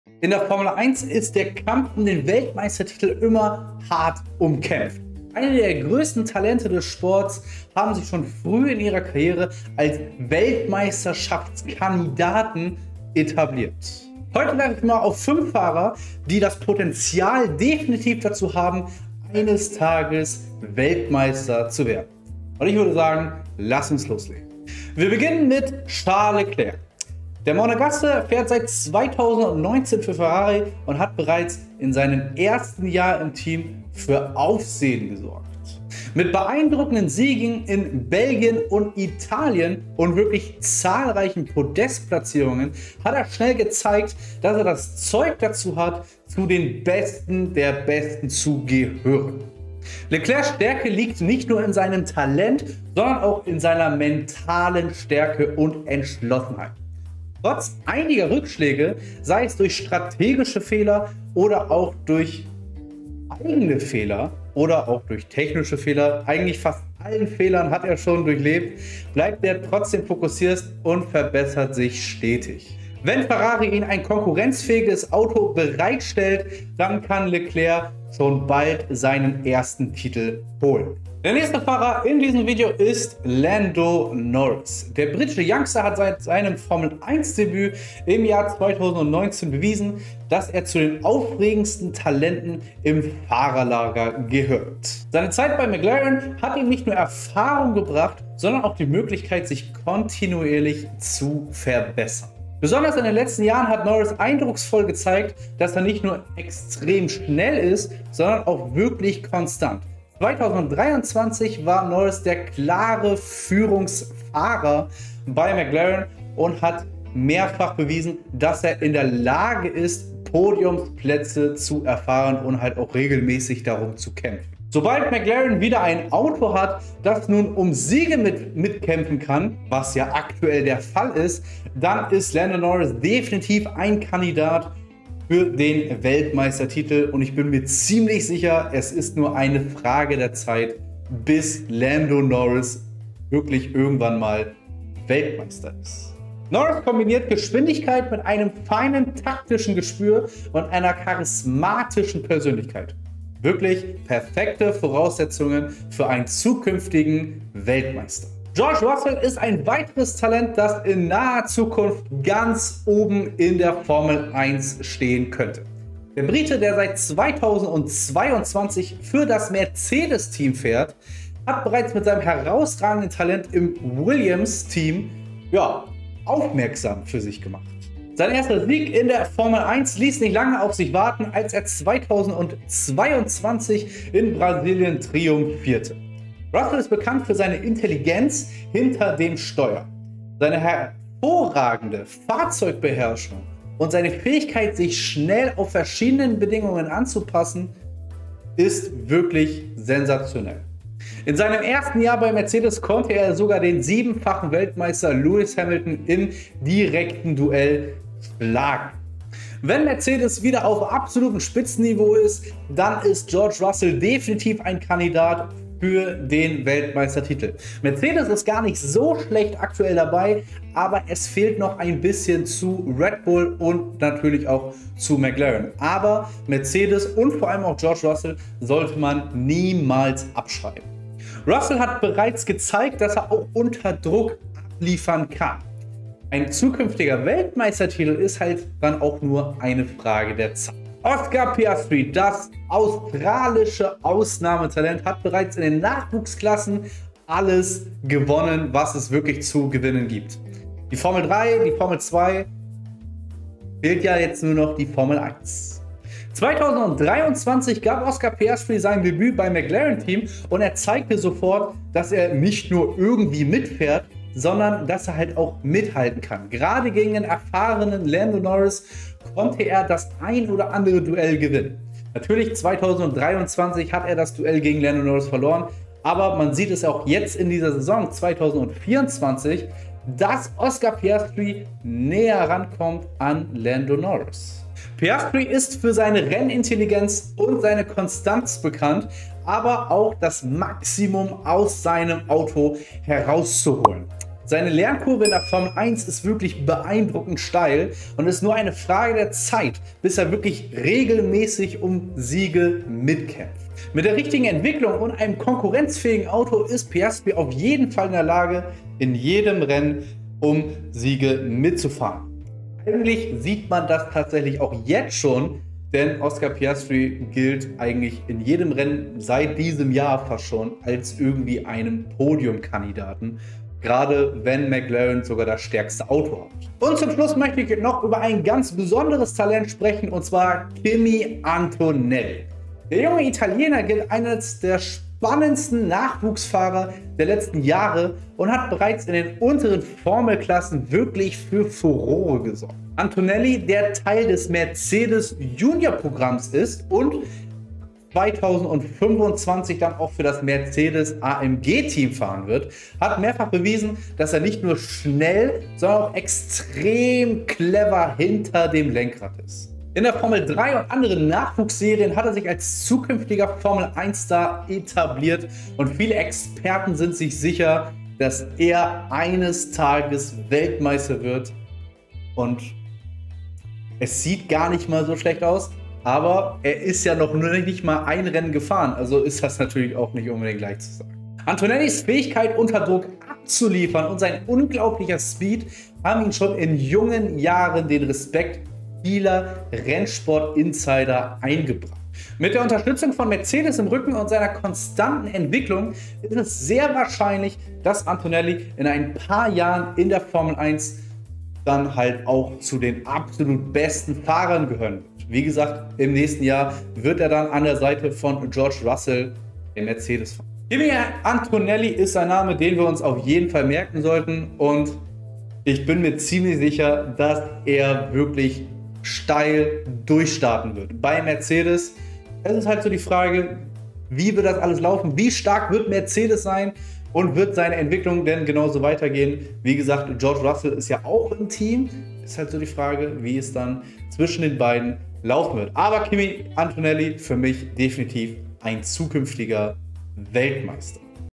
In der Formel 1 ist der Kampf um den Weltmeistertitel immer hart umkämpft. Einige der größten Talente des Sports haben sich schon früh in ihrer Karriere als Weltmeisterschaftskandidaten etabliert. Heute werfe ich mal auf 5 Fahrer, die das Potenzial definitiv dazu haben, eines Tages Weltmeister zu werden. Und ich würde sagen, lass uns loslegen. Wir beginnen mit Charles Leclerc. Der Monegasse fährt seit 2019 für Ferrari und hat bereits in seinem ersten Jahr im Team für Aufsehen gesorgt. Mit beeindruckenden Siegen in Belgien und Italien und wirklich zahlreichen Podestplatzierungen hat er schnell gezeigt, dass er das Zeug dazu hat, zu den Besten der Besten zu gehören. Leclercs Stärke liegt nicht nur in seinem Talent, sondern auch in seiner mentalen Stärke und Entschlossenheit. Trotz einiger Rückschläge, sei es durch strategische Fehler oder auch durch eigene Fehler oder auch durch technische Fehler, eigentlich fast allen Fehlern hat er schon durchlebt, bleibt er trotzdem fokussiert und verbessert sich stetig. Wenn Ferrari ihm ein konkurrenzfähiges Auto bereitstellt, dann kann Leclerc schon bald seinen ersten Titel holen. Der nächste Fahrer in diesem Video ist Lando Norris. Der britische Youngster hat seit seinem Formel 1 Debüt im Jahr 2019 bewiesen, dass er zu den aufregendsten Talenten im Fahrerlager gehört. Seine Zeit bei McLaren hat ihm nicht nur Erfahrung gebracht, sondern auch die Möglichkeit, sich kontinuierlich zu verbessern. Besonders in den letzten Jahren hat Norris eindrucksvoll gezeigt, dass er nicht nur extrem schnell ist, sondern auch wirklich konstant. 2023 war Norris der klare Führungsfahrer bei McLaren und hat mehrfach bewiesen, dass er in der Lage ist, Podiumsplätze zu erfahren und halt auch regelmäßig darum zu kämpfen. Sobald McLaren wieder ein Auto hat, das nun um Siege mitkämpfen kann, was ja aktuell der Fall ist, dann ist Lando Norris definitiv ein Kandidat für den Weltmeistertitel und ich bin mir ziemlich sicher, es ist nur eine Frage der Zeit, bis Lando Norris wirklich irgendwann mal Weltmeister ist. Norris kombiniert Geschwindigkeit mit einem feinen taktischen Gespür und einer charismatischen Persönlichkeit. Wirklich perfekte Voraussetzungen für einen zukünftigen Weltmeister. George Russell ist ein weiteres Talent, das in naher Zukunft ganz oben in der Formel 1 stehen könnte. Der Brite, der seit 2022 für das Mercedes-Team fährt, hat bereits mit seinem herausragenden Talent im Williams-Team aufmerksam für sich gemacht. Sein erster Sieg in der Formel 1 ließ nicht lange auf sich warten, als er 2022 in Brasilien triumphierte. Russell ist bekannt für seine Intelligenz hinter dem Steuer, seine hervorragende Fahrzeugbeherrschung und seine Fähigkeit, sich schnell auf verschiedenen Bedingungen anzupassen, ist wirklich sensationell. In seinem ersten Jahr bei Mercedes konnte er sogar den 7-fachen Weltmeister Lewis Hamilton im direkten Duell schlagen. Wenn Mercedes wieder auf absolutem Spitzenniveau ist, dann ist George Russell definitiv ein Kandidat für den Weltmeistertitel. Mercedes ist gar nicht so schlecht aktuell dabei, aber es fehlt noch ein bisschen zu Red Bull und natürlich auch zu McLaren. Aber Mercedes und vor allem auch George Russell sollte man niemals abschreiben. Russell hat bereits gezeigt, dass er auch unter Druck abliefern kann. Ein zukünftiger Weltmeistertitel ist halt dann auch nur eine Frage der Zeit. Oscar Piastri, das australische Ausnahmetalent, hat bereits in den Nachwuchsklassen alles gewonnen, was es wirklich zu gewinnen gibt. Die Formel 3, die Formel 2, fehlt ja jetzt nur noch die Formel 1. 2023 gab Oscar Piastri sein Debüt beim McLaren-Team und er zeigte sofort, dass er nicht nur irgendwie mitfährt, sondern dass er halt auch mithalten kann. Gerade gegen den erfahrenen Lando Norris konnte er das ein oder andere Duell gewinnen. Natürlich 2023 hat er das Duell gegen Lando Norris verloren, aber man sieht es auch jetzt in dieser Saison 2024, dass Oscar Piastri näher rankommt an Lando Norris. Piastri ist für seine Rennintelligenz und seine Konstanz bekannt, aber auch das Maximum aus seinem Auto herauszuholen. Seine Lernkurve in der Formel 1 ist wirklich beeindruckend steil und es ist nur eine Frage der Zeit, bis er wirklich regelmäßig um Siege mitkämpft. Mit der richtigen Entwicklung und einem konkurrenzfähigen Auto ist Piastri auf jeden Fall in der Lage, in jedem Rennen um Siege mitzufahren. Eigentlich sieht man das tatsächlich auch jetzt schon, denn Oscar Piastri gilt eigentlich in jedem Rennen seit diesem Jahr fast schon als irgendwie einem Podiumkandidaten, gerade wenn McLaren sogar das stärkste Auto hat. Und zum Schluss möchte ich noch über ein ganz besonderes Talent sprechen, und zwar Kimi Antonelli. Der junge Italiener gilt als der spannendsten Nachwuchsfahrer der letzten Jahre und hat bereits in den unteren Formelklassen wirklich für Furore gesorgt. Antonelli, der Teil des Mercedes Junior Programms ist und 2025 dann auch für das Mercedes AMG Team fahren wird, hat mehrfach bewiesen, dass er nicht nur schnell, sondern auch extrem clever hinter dem Lenkrad ist. In der Formel 3 und anderen Nachwuchsserien hat er sich als zukünftiger Formel 1-Star etabliert und viele Experten sind sich sicher, dass er eines Tages Weltmeister wird. Und es sieht gar nicht mal so schlecht aus, aber er ist ja noch nur nicht mal ein Rennen gefahren, also ist das natürlich auch nicht unbedingt gleich zu sagen. Antonellis Fähigkeit, unter Druck abzuliefern und sein unglaublicher Speed haben ihn schon in jungen Jahren den Respekt vieler Rennsport-Insider eingebracht. Mit der Unterstützung von Mercedes im Rücken und seiner konstanten Entwicklung ist es sehr wahrscheinlich, dass Antonelli in ein paar Jahren in der Formel 1 dann halt auch zu den absolut besten Fahrern gehören wird. Wie gesagt, im nächsten Jahr wird er dann an der Seite von George Russell im Mercedes fahren. Kimi Antonelli ist ein Name, den wir uns auf jeden Fall merken sollten, und ich bin mir ziemlich sicher, dass er wirklich steil durchstarten wird. Bei Mercedes, es ist halt so die Frage, wie wird das alles laufen? Wie stark wird Mercedes sein und wird seine Entwicklung denn genauso weitergehen? Wie gesagt, George Russell ist ja auch im Team. Ist halt so die Frage, wie es dann zwischen den beiden laufen wird. Aber Kimi Antonelli für mich definitiv ein zukünftiger Weltmeister.